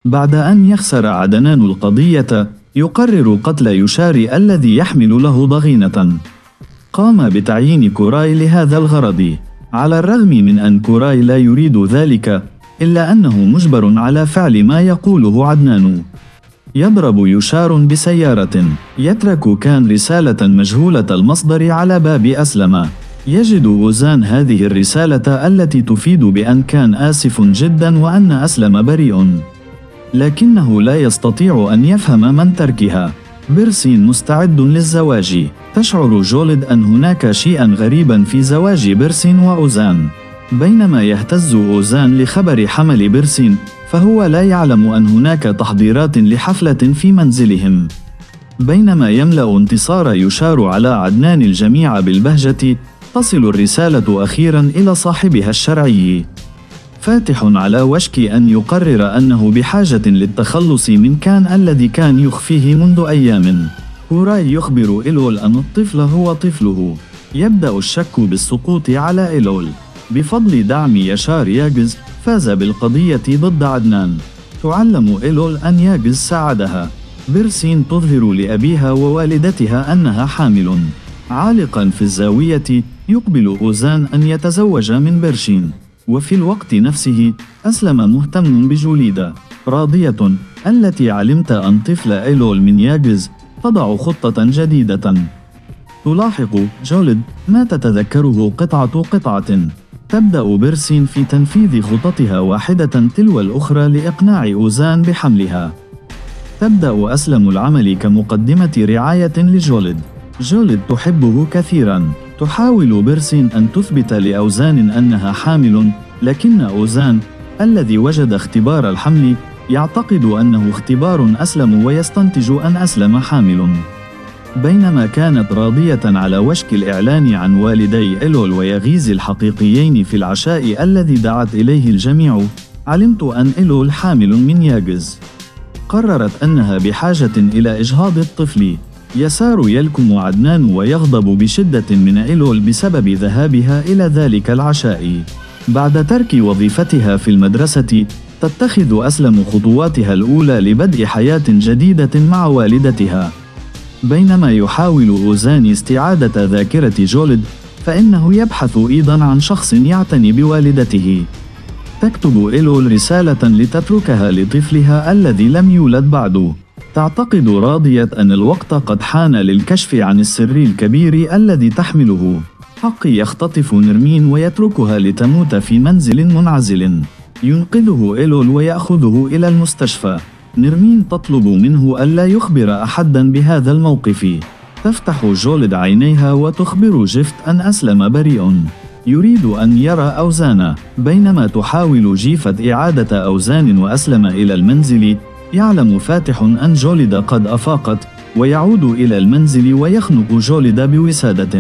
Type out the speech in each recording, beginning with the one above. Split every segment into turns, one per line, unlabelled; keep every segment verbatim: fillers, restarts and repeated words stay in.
بعد أن يخسر عدنان القضية، يقرر قتل يوشاري الذي يحمل له ضغينة. قام بتعيين كوراي لهذا الغرض، على الرغم من أن كوراي لا يريد ذلك، إلا أنه مجبر على فعل ما يقوله عدنان. يضرب يوشار بسيارة. يترك كان رسالة مجهولة المصدر على باب أسلم. يجد أوزان هذه الرسالة التي تفيد بأن كان آسف جدا وأن أسلم بريء، لكنه لا يستطيع أن يفهم من تركها. بيرسين مستعد للزواج. تشعر جولد أن هناك شيئا غريبا في زواج بيرسين وأوزان. بينما يهتز أوزان لخبر حمل بيرسين، فهو لا يعلم أن هناك تحضيرات لحفلة في منزلهم. بينما يملأ انتصار يوشار على عدنان الجميع بالبهجة، تصل الرسالة أخيرا إلى صاحبها الشرعي. فاتح على وشك أن يقرر أنه بحاجة للتخلص من كان الذي كان يخفيه منذ أيام. كوراي يخبر إيلول أن الطفل هو طفله. يبدأ الشك بالسقوط على إيلول. بفضل دعم يشار ياجز، فاز بالقضية ضد عدنان. تعلم إيلول أن ياجز ساعدها. بيرسين تظهر لأبيها ووالدتها أنها حامل. عالقا في الزاوية، يقبل أوزان أن يتزوج من بيرشين. وفي الوقت نفسه، أسلم مهتم بجوليدا راضية التي علمت أن طفل إيلول من ياجز تضع خطة جديدة. تلاحق جولد ما تتذكره قطعة قطعة. تبدأ بيرسين في تنفيذ خططها واحدة تلو الأخرى لإقناع أوزان بحملها. تبدأ أسلم العمل كمقدمة رعاية لجولد. جولد تحبه كثيرا. تحاول بيرسين أن تثبت لأوزان أنها حامل، لكن أوزان الذي وجد اختبار الحمل يعتقد أنه اختبار أسلم ويستنتج أن أسلم حامل. بينما كانت راضية على وشك الإعلان عن والدي إيلول ويغيز الحقيقيين في العشاء الذي دعت إليه الجميع، علمت أن إيلول حامل من ياجز. قررت أنها بحاجة إلى إجهاض الطفل. يسار يلكم عدنان ويغضب بشدة من إيلول بسبب ذهابها إلى ذلك العشاء. بعد ترك وظيفتها في المدرسة، تتخذ أسلم خطواتها الأولى لبدء حياة جديدة مع والدتها. بينما يحاول أوزان استعادة ذاكرة جولد، فإنه يبحث أيضا عن شخص يعتني بوالدته. تكتب إيلول رسالة لتتركها لطفلها الذي لم يولد بعد. تعتقد راضية أن الوقت قد حان للكشف عن السر الكبير الذي تحمله. حقي يختطف نرمين ويتركها لتموت في منزل منعزل. ينقذه إيلول ويأخذه إلى المستشفى. نرمين تطلب منه ألا يخبر أحدا بهذا الموقف. تفتح جولد عينيها وتخبر جيفت أن أسلم بريء. يريد أن يرى أوزان. بينما تحاول جيفت إعادة أوزان وأسلم إلى المنزل، يعلم فاتح أن جولد قد أفاقت، ويعود إلى المنزل ويخنق جولد بوسادة.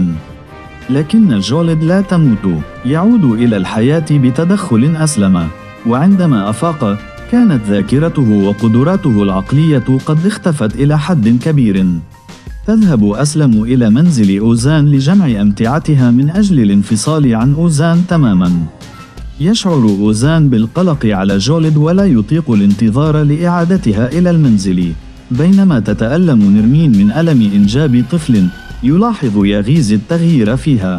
لكن جولد لا تموت. يعود إلى الحياة بتدخل أسلم. وعندما أفاق، كانت ذاكرته وقدراته العقلية قد اختفت إلى حد كبير. تذهب أسلم إلى منزل أوزان لجمع أمتعتها من أجل الانفصال عن أوزان تماما. يشعر أوزان بالقلق على جولد ولا يطيق الانتظار لإعادتها إلى المنزل. بينما تتألم نرمين من ألم إنجاب طفل، يلاحظ يغيز التغيير فيها.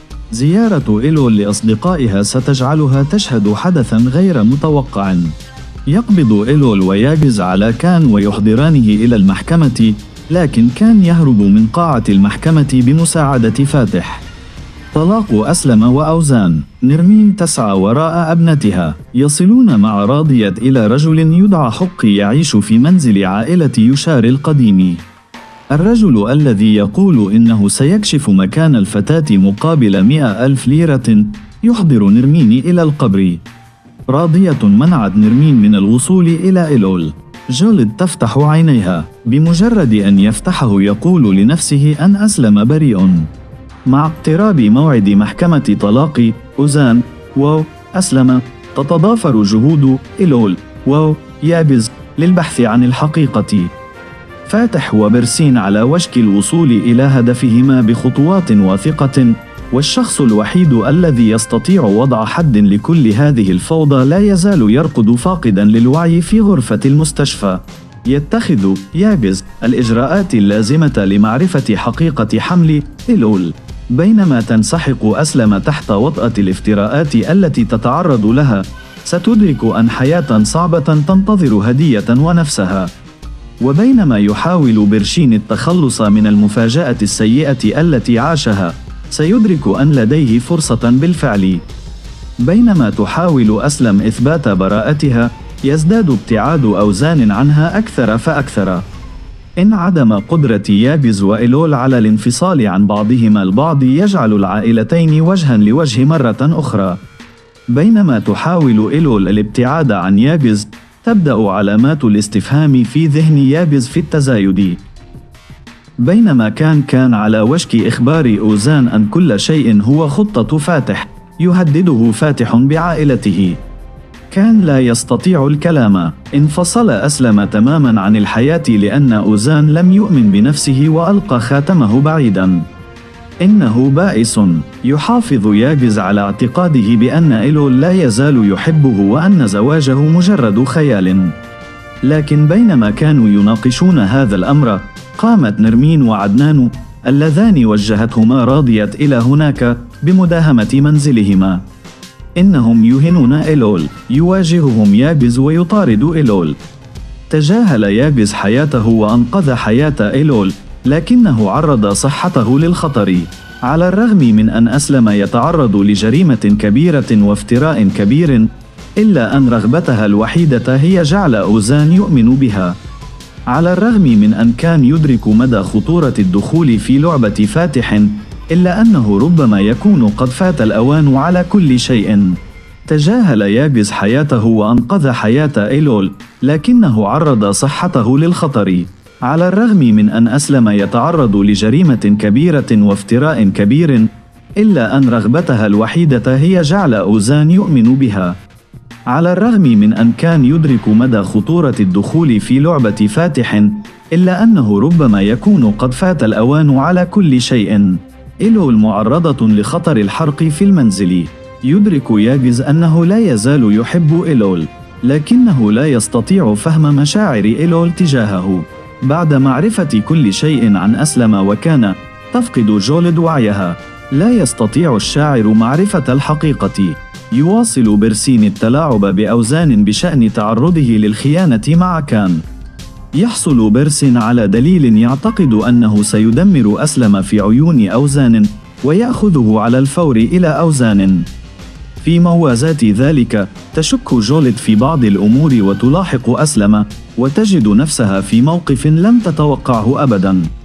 زيارة إيلول لأصدقائها ستجعلها تشهد حدثا غير متوقع. يقبض إيلول وياجز على كان ويحضرانه إلى المحكمة، لكن كان يهرب من قاعة المحكمة بمساعدة فاتح. طلاق أسلم وأوزان. نرمين تسعى وراء ابنتها. يصلون مع راضية إلى رجل يدعى حقي يعيش في منزل عائلة يوشار القديم. الرجل الذي يقول إنه سيكشف مكان الفتاة مقابل مئة ألف ليرة يحضر نرمين إلى القبر. راضية منعت نرمين من الوصول إلى إيلول. جولد تفتح عينيها. بمجرد أن يفتحه يقول لنفسه أن أسلم بريء. مع اقتراب موعد محكمة طلاق أوزان وأسلم، تتضافر جهود إيلول وياجز للبحث عن الحقيقة. فاتح وبيرسين على وشك الوصول إلى هدفهما بخطوات واثقة، والشخص الوحيد الذي يستطيع وضع حد لكل هذه الفوضى لا يزال يرقد فاقدا للوعي في غرفة المستشفى. يتخذ ياغز الإجراءات اللازمة لمعرفة حقيقة حمل إيلول، بينما تنسحق أسلم تحت وطأة الافتراءات التي تتعرض لها. ستدرك أن حياة صعبة تنتظر هدية ونفسها. وبينما يحاول برشين التخلص من المفاجأة السيئة التي عاشها، سيدرك أن لديه فرصة بالفعل. بينما تحاول أسلم إثبات براءتها، يزداد ابتعاد أوزان عنها أكثر فأكثر. إن عدم قدرة ياغز وإيلول على الانفصال عن بعضهما البعض يجعل العائلتين وجها لوجه مرة أخرى. بينما تحاول إيلول الابتعاد عن ياغز، تبدأ علامات الاستفهام في ذهن ياغز في التزايد. بينما كان كان على وشك إخبار أوزان أن كل شيء هو خطة فاتح، يهدده فاتح بعائلته. كان لا يستطيع الكلام. انفصل أسلم تماما عن الحياة لأن أوزان لم يؤمن بنفسه وألقى خاتمه بعيدا. إنه بائس. يحافظ ياغز على اعتقاده بأن إيلول لا يزال يحبه وأن زواجه مجرد خيال. لكن بينما كانوا يناقشون هذا الأمر، قامت نرمين وعدنان اللذان وجهتهما راضية إلى هناك بمداهمة منزلهما. إنهم يهنون إيلول. يواجههم ياغز ويطارد إيلول. تجاهل ياغز حياته وأنقذ حياة إيلول، لكنه عرض صحته للخطر. على الرغم من أن أسلم يتعرض لجريمة كبيرة وافتراء كبير، إلا أن رغبتها الوحيدة هي جعل أوزان يؤمن بها. على الرغم من أن كان يدرك مدى خطورة الدخول في لعبة فاتح، إلا أنه ربما يكون قد فات الأوان على كل شيء. تجاهل ياغز حياته وأنقذ حياة إيلول، لكنه عرض صحته للخطر. على الرغم من أن أسلم يتعرض لجريمة كبيرة وافتراء كبير، إلا أن رغبتها الوحيدة هي جعل أوزان يؤمن بها. على الرغم من أن كان يدرك مدى خطورة الدخول في لعبة فاتح، إلا أنه ربما يكون قد فات الأوان على كل شيء. إيلول معرضة لخطر الحرق في المنزل. يدرك ياغز أنه لا يزال يحب إيلول، لكنه لا يستطيع فهم مشاعر إيلول تجاهه. بعد معرفة كل شيء عن أسلم وكان تفقد جولد وعيها، لا يستطيع الشاعر معرفة الحقيقة. يواصل برسين التلاعب بأوزان بشأن تعرضه للخيانة مع كان. يحصل برسين على دليل يعتقد أنه سيدمر أسلم في عيون أوزان، ويأخذه على الفور إلى أوزان. في موازاة ذلك، تشك جولد في بعض الأمور وتلاحق أسلم، وتجد نفسها في موقف لم تتوقعه أبداً.